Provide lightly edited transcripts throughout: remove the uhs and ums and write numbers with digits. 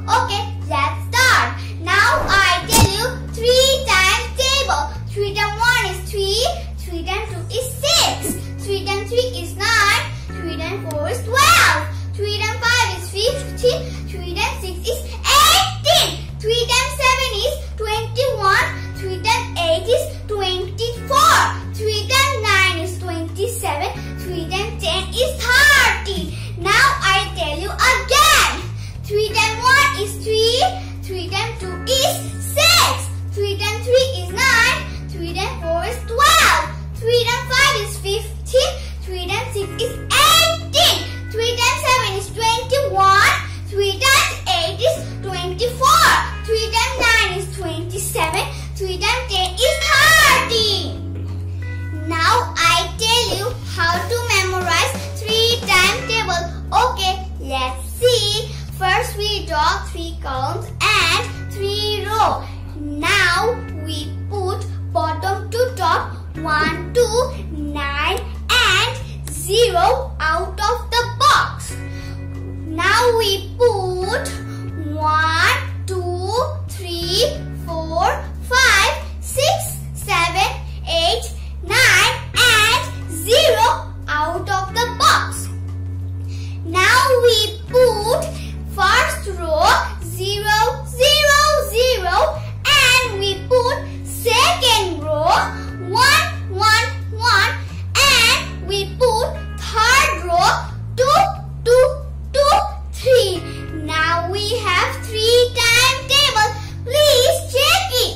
Okay, let's start. Now I tell you 3 times table. 3 times 1 is 3. 3 times 2 is 6. 3 times 3 is 9. 3 times 4 is 12. 3 times 5 is 15. 3 times 6 is 18. 3 times 7 is 21. 3 times 8 is 24. 3 times 9 is 27. 3 times 10 is 30. Now I tell you again. 3 times 1 is 3. 3 times 2 is 6. 3 times 3 is 9. 3 times 4 is 12. 3 times 5 is 15. 3 times 6 is 18. 3 times 7 is 21. 3 times 8 is 24. 3 times 9 is 27. 3 times 10 is 30. Now I tell you how to memorize 3 times table. Okay, let's see. First we draw 3 columns and 3 rows. Now we put bottom to top 1, 2, 9 and 0 out of the box. Now we put 1, 2, 3, 4, 5, 6, 7, 8, 9 and 0 out of the box. Now we put first row 0, 0, 0 and we put second row 1, 1, 1 and we put third row 2, 2, 2, 3. Now we have 3 times table. Please check it.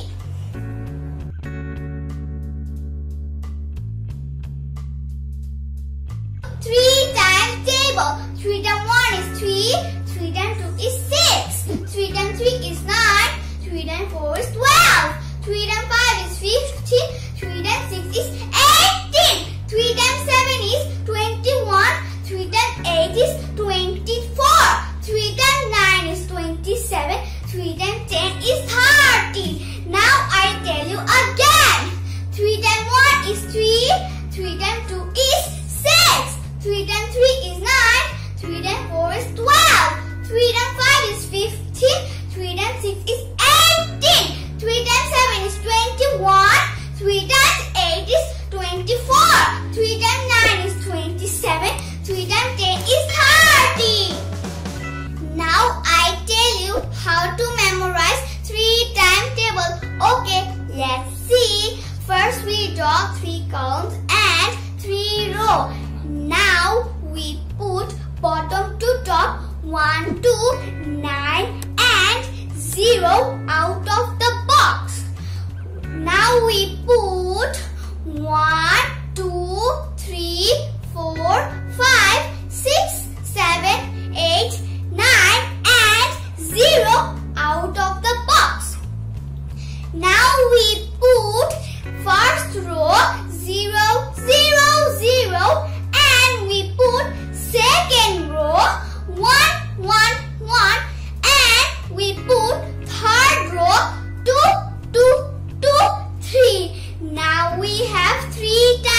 3 times table. 3 times 1 is 3. 3 times 2 is 6. 3 times 3 is 9. 3 times 4 is 12. 3 times 5 is 15. 3 times 6 is 18. 3 times 7 is 21. 3 times 8 is 24. 3 times 9 is 27. 3 times 10 is 30. Now I tell you again. 3 times 1 is 3. 3 times 2 is 6. 3 times 3 is 9. 3 times 4 is 12. 3 times 5 is 15. 3 times 6 is 18. 3 times 7 is 21. 3 times 8 is 24. 3 times 9 is 27. 3 times 10 is 30. Now I tell you how to memorize 3 times table. Okay, let's see. First we draw 3 columns and 3 rows. Now we put bottom to top 1, 2, 9 and 0 out of the box. Now we put 1, 2, 3, 4, 5, 6, 7, 8, 9 and 0 out of the box. Now we put first row 0, 0, 0 and we put second row 1, 1, 1 and we put third row 2, 2, 2, 3. Now we have 3 times